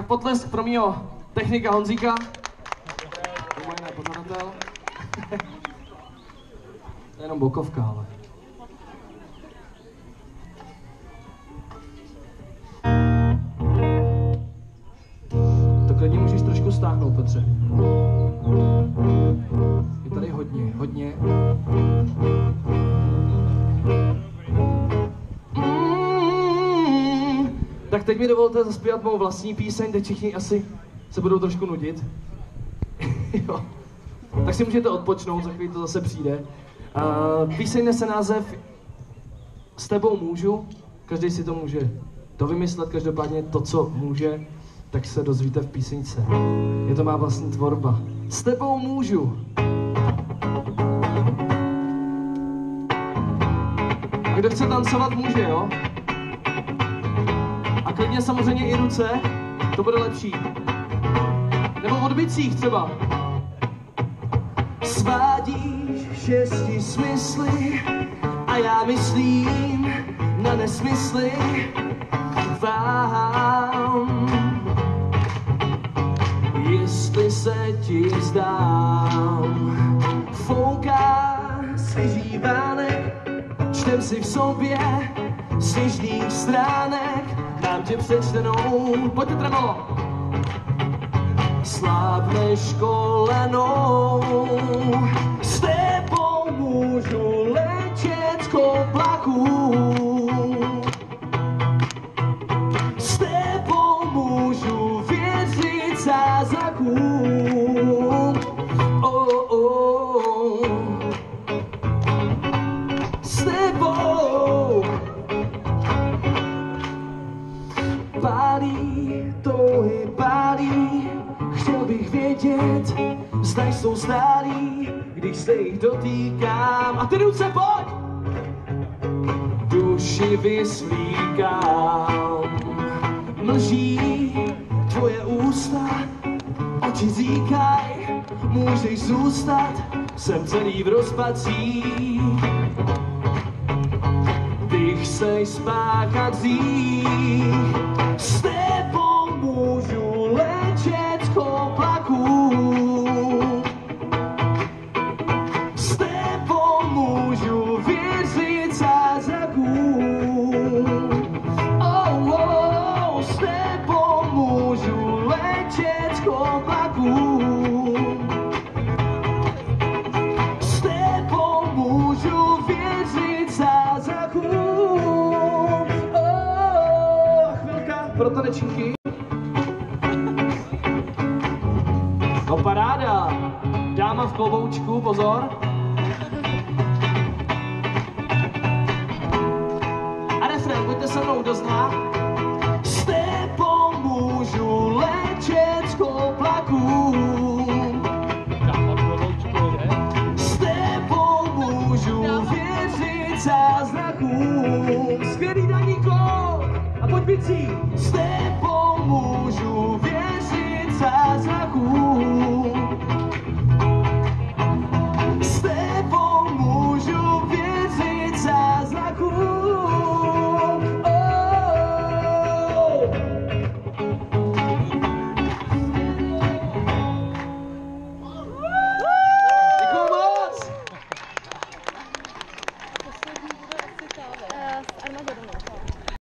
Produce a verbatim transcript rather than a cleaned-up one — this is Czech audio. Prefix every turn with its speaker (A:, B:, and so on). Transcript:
A: Tak potlesk pro mýho technika Honzíka. To je jiný pořadatel. To je jenom bokovka, ale. To klidně můžeš trošku stáhnout, Petře. Je tady hodně, hodně. Mm, tak teď mi dovolte zaspívat mou vlastní píseň, teď všichni asi se budou trošku nudit. Jo. Tak si můžete odpočnout, za chvíli to zase přijde. Uh, píseň nese název S tebou můžu, každý si to může dovymyslet, každopádně to, co může, tak se dozvíte v píseňce. Je to má vlastní tvorba. S tebou můžu. A kdo chce tancovat, může, jo? A klidně samozřejmě i ruce, to bude lepší. Nebo v odbicích třeba. Svádíš šesti smysly a já myslím na nesmysly. Váhám, jestli se ti zdám. Fouká svěží vánek, čtem si v sobě sněžných stránek. Mám tě přečtenou, pojďte tremolo. Slábneš kolenou, s tebou můžu letět z koplaků. S tebou můžu věřit zázrakům. Oh, oh. S tebou pálí, touhy pálí. Chtěl bych vědět, zda jsou stálí, když se jich dotýkám. A ty ruce pojď! Duši vyslíkám. Mlží tvoje ústa, oči říkaj, můžeš zůstat, jsem celý v rozpacích. Ty chceš spáchat hřích, s tebou můžu letět z koplaků. S tebou můžu věřit zázrakům. Oh, oh, s tebou můžu letět z koplaků. S tebou můžu věřit zázrakům. Oh, chvilka pro tanečníky. No paráda, dáma v kloboučku, pozor. A refrén, pojďte se mnou, kdo zná. S tebou můžu letět z koplaků.
B: Dáma v kloboučku, ne?
A: S tebou můžu věřit zázrakům. Skvělý Daníko, a pojď bicí. S tebou